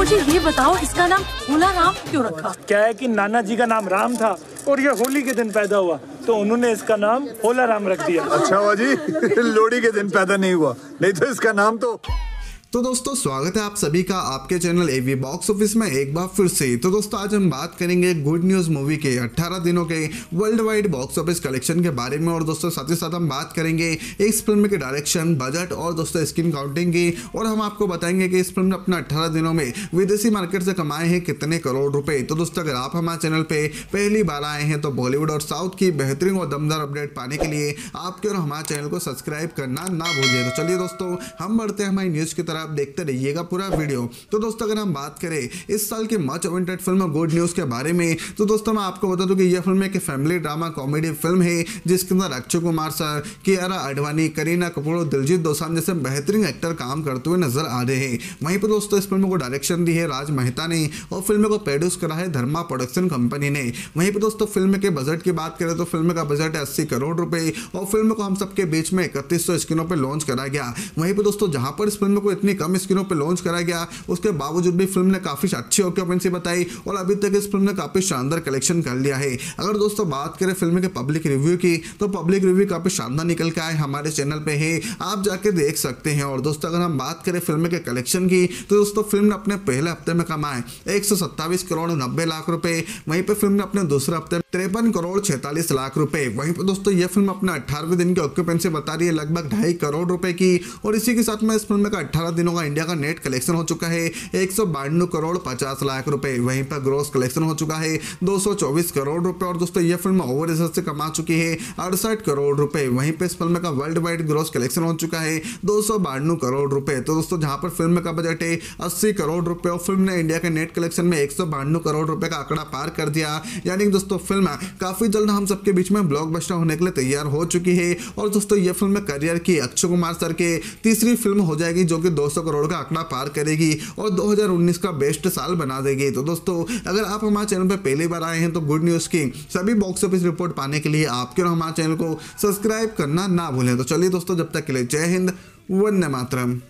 मुझे ये बताओ, इसका नाम होला राम क्यों रखा? क्या है कि नाना जी का नाम राम था और ये होली के दिन पैदा हुआ, तो उन्होंने इसका नाम होला राम रख दिया। अच्छा हुआ जी लोहड़ी के दिन पैदा नहीं हुआ, नहीं तो इसका नाम तो दोस्तों स्वागत है आप सभी का आपके चैनल एवी बॉक्स ऑफिस में एक बार फिर से। तो दोस्तों आज हम बात करेंगे गुड न्यूज़ मूवी के 18 दिनों के world wide box office collection के बारे में, और दोस्तों साथ ही साथ हम बात करेंगे इस फिल्म के डायरेक्शन, बजट और दोस्तों स्क्रीन काउंटिंग की, और हम आपको बताएंगे कि इस फिल्म ने अपना 18 दिनों में विदेशी मार्केट से कमाए हैं कितने करोड़ रुपए। तो दोस्तों अगर आप हमारे चैनल पे पहली बार आए हैं तो बॉलीवुड और साउथ की बेहतरीन और दमदार अपडेट पाने के लिए आपके और हमारे चैनल को सब्सक्राइब करना ना भूलिए। तो चलिए दोस्तों हम बढ़ते हैं हमारी न्यूज़ की तरफ, देखते रहिएगा पूरा वीडियो। तो दोस्तों अगर हम बात करें इस साल की much awaited film Good News के बारे में, तो दोस्तों मैं आपको बता दूं कि यह फिल्म एक फैमिली ड्रामा कॉमेडी फिल्म है जिसके अंदर अक्षय कुमार सर, कियारा आडवाणी, करीना कपूर और दिलजीत दोसांझ जैसे बेहतरीन एक्टर काम करते हुए नजर आ रहे हैं। वहीं पर दोस्तों इस फिल्म को डायरेक्शन दी है राज मेहता ने और फिल्म को प्रोड्यूस करा है धर्मा प्रोडक्शन कंपनी ने। वहीं पर दोस्तों फिल्म के बजट की बात करें तो फिल्म का बजट है 80 करोड़ रुपए और फिल्म को हम सबके बीच में 3100 स्क्रीनों पर लॉन्च करा गया। वहीं पर दोस्तों जहां पर इस फिल्म को इतनी कम स्क्रीनों पर लॉन्च करा गया उसके बावजूद भी फिल्म ने काफी अच्छी ऑक्यूपेंसी बताई और अभी तक इस फिल्म ने काफी शानदार कलेक्शन कर लिया है। अगर दोस्तों बात करें फिल्म के पब्लिक रिव्यू की तो पब्लिक रिव्यू काफी शानदार निकल के आए, हमारे चैनल पे है, आप जाके देख सकते हैं। और दोस्तों अगर हम बात करें फिल्म के कलेक्शन की तो दोस्तों फिल्म ने अपने पहले हफ्ते में कमाए 127 करोड़ 90 लाख रुपए। वहीं पर फिल्म ने अपने दूसरे हफ्ते 53 करोड़ 46 लाख रुपए। वहीं पर दोस्तों यह फिल्म अपने 18वें दिन की ऑक्यूपेंसी बता रही है लगभग 2.5 करोड़ रुपए की, और इसी के साथ में इस फिल्म का 18 दिनों का इंडिया का नेट कलेक्शन हो चुका है 192 करोड़ 50 लाख रुपए। वहीं पर ग्रॉस कलेक्शन हो चुका है 224 करोड़ रुपए, और दोस्तों यह फिल्म ओवरसीज से कमा चुकी है 68 करोड़ रुपए। वहीं पर इस फिल्म का वर्ल्ड वाइड ग्रॉस कलेक्शन हो चुका है 292 करोड़ रुपए। तो दोस्तों जहां पर फिल्म का बजट है 80 करोड़ रुपए और फिल्म ने इंडिया के नेट कलेक्शन में 192 करोड़ रुपए का आंकड़ा पार कर दिया, यानी कि दोस्तों फिल्म काफी जल्द हम सबके बीच में ब्लॉकबस्टर होने के लिए तैयार हो चुकी है। और दोस्तों यह फिल्म करियर की अक्षय कुमार सर के तीसरी फिल्म हो जाएगी जो कि 200 करोड़ का आंकड़ा पार करेगी और 2019 का बेस्ट साल बना देगी। तो दोस्तों अगर आप हमारे चैनल पर पहली बार आए हैं तो गुड न्यूज़ की सभी बॉक्स ऑफिस रिपोर्ट पाने के लिए आपके और हमारे चैनल को सब्सक्राइब करना ना भूलें। तो चलिए दोस्तों जब तक के लिए जय हिंद, वंदे मातरम।